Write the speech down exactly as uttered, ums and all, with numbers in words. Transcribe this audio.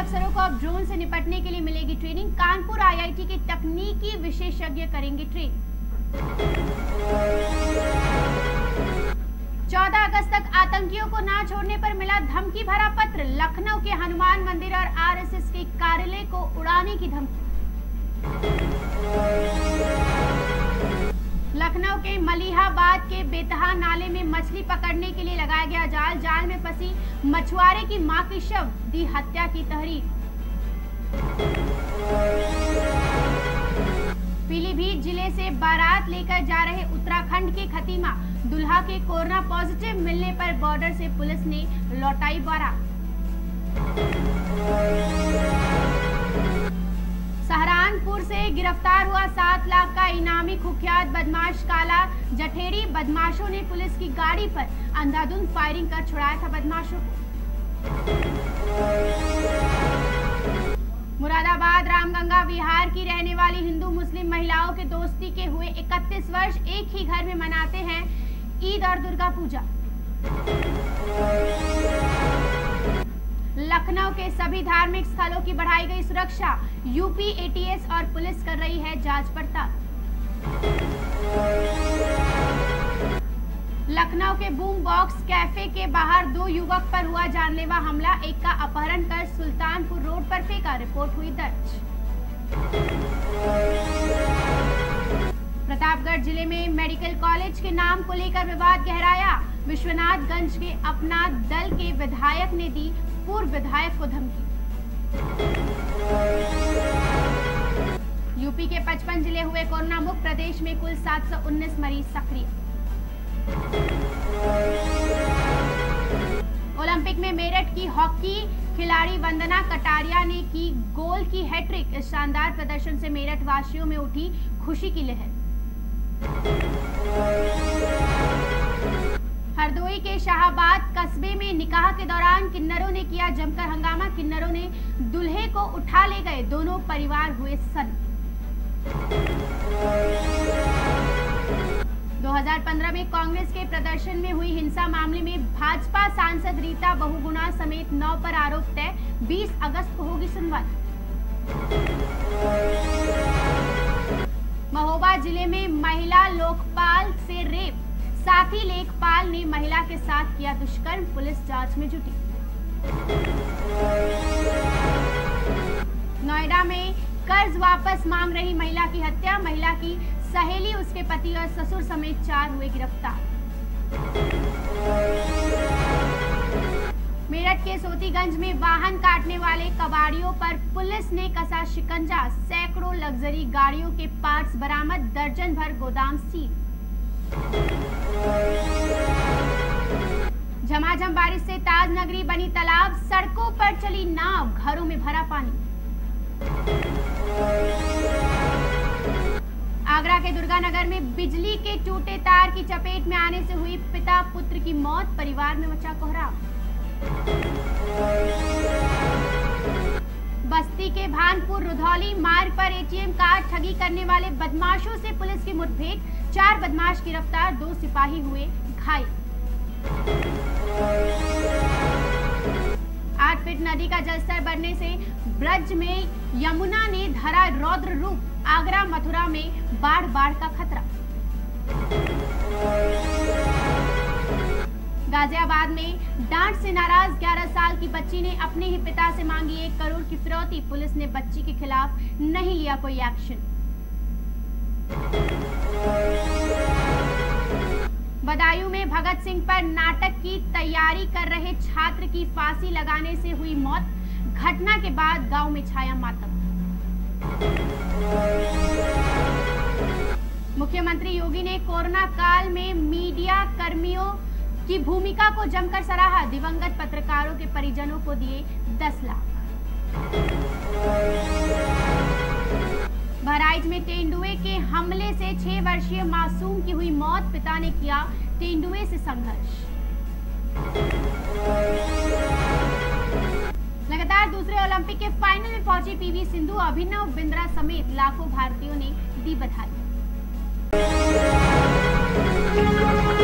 अफसरों को अब ड्रोन से निपटने के लिए मिलेगी ट्रेनिंग। कानपुर आईआईटी के तकनीकी विशेषज्ञ करेंगे ट्रेन। चौदह अगस्त तक आतंकियों को ना छोड़ने पर मिला धमकी भरा पत्र। लखनऊ के हनुमान मंदिर और आरएसएस के कार्यालय को उड़ाने की धमकी। लखनऊ के मलिहाबाद के बेतहा नाले में मछली पकड़ने के लिए लगाया गया जाल। जाल में फंसी मछुआरे की मां की शव, दी हत्या की तहरीर। पीलीभीत जिले से बारात लेकर जा रहे उत्तराखंड के खतीमा दुल्हा के कोरोना पॉजिटिव मिलने पर बॉर्डर से पुलिस ने लौटाई बारात। सहारनपुर से गिरफ्तार हुआ सात लाख का इनामी कुख्यात बदमाश काला जठेरी। बदमाशों ने पुलिस की गाड़ी पर अंधाधुंध फायरिंग कर छुड़ाया था बदमाशों को। मुरादाबाद रामगंगा विहार की रहने वाली हिंदू मुस्लिम महिलाओं के दोस्ती के हुए इकतीस वर्ष एक ही घर में मनाते हैं ईद और दुर्गा पूजा। लखनऊ के सभी धार्मिक स्थलों की बढ़ाई गई सुरक्षा। यूपी एटीएस और पुलिस कर रही है जांच पड़ताल। लखनऊ के बूम बॉक्स कैफे के बाहर दो युवक पर हुआ जानलेवा हमला। एक का अपहरण कर सुल्तानपुर रोड पर फेंका। रिपोर्ट हुई दर्ज। प्रतापगढ़ जिले में मेडिकल कॉलेज के नाम को लेकर विवाद गहराया। विश्वनाथगंज के अपना दल के विधायक ने दी पूर्व विधायक को धमकी। यूपी के पचपन जिले हुए कोरोना मुक्त। प्रदेश में कुल सात सौ उन्नीस मरीज सक्रिय। ओलंपिक में मेरठ की हॉकी खिलाड़ी वंदना कटारिया ने की गोल की हैट्रिक। इस शानदार प्रदर्शन से मेरठ वासियों में उठी खुशी की लहर। हरदोई के शाहबाद कस्बे में निकाह के दौरान किन्नरों ने किया जमकर हंगामा। किन्नरों ने दूल्हे को उठा ले गए। दोनों परिवार हुए सन्न। दो हज़ार पंद्रह में कांग्रेस के प्रदर्शन में हुई हिंसा मामले में भाजपा सांसद रीता बहुगुणा समेत नौ पर आरोप तय। बीस अगस्त को होगी सुनवाई। महोबा जिले में महिला लोकपाल से रेप। साथी लेखपाल ने महिला के साथ किया दुष्कर्म। पुलिस जांच में जुटी। नोएडा में कर्ज वापस मांग रही महिला की हत्या। महिला की सहेली, उसके पति और ससुर समेत चार हुए गिरफ्तार। मेरठ के सोतीगंज में वाहन काटने वाले कबाड़ियों पर पुलिस ने कसा शिकंजा। सैकड़ों लग्जरी गाड़ियों के पार्ट्स बरामद। दर्जन भर गोदाम सील। झमाझम बारिश से ताज नगरी बनी तालाब। सड़कों पर चली नाव। घरों में भरा पानी। आगरा के दुर्गानगर में बिजली के टूटे तार की चपेट में आने से हुई पिता पुत्र की मौत। परिवार में मचा कोहराम। बस्ती के भानपुर रुधौली मार्ग पर एटीएम कार्ड ठगी करने वाले बदमाशों से पुलिस की मुठभेड़। चार बदमाश गिरफ्तार। दो सिपाही हुए घायल। आठ फीट नदी का जलस्तर बढ़ने से ब्रज में यमुना ने धरा रौद्र रूप। आगरा मथुरा में बाढ़ बाढ़ का खतरा। गाजियाबाद में डांट से नाराज ग्यारह साल की बच्ची ने अपने ही पिता से मांगी एक करोड़ की फिरौती। पुलिस ने बच्ची के खिलाफ नहीं लिया कोई एक्शन। बदायूं में भगत सिंह पर नाटक की तैयारी कर रहे छात्र की फांसी लगाने से हुई मौत। घटना के बाद गांव में छाया मातम। मुख्यमंत्री योगी ने कोरोना काल में मीडिया कर्मियों की भूमिका को जमकर सराहा। दिवंगत पत्रकारों के परिजनों को दिए दस लाख। बहराइच में तेंदुए के हमले से छह वर्षीय मासूम की हुई मौत। पिता ने किया तेंदुए से संघर्ष। लगातार दूसरे ओलंपिक के फाइनल में पहुंची पीवी सिंधु। अभिनव बिंद्रा समेत लाखों भारतीयों ने दी बधाई।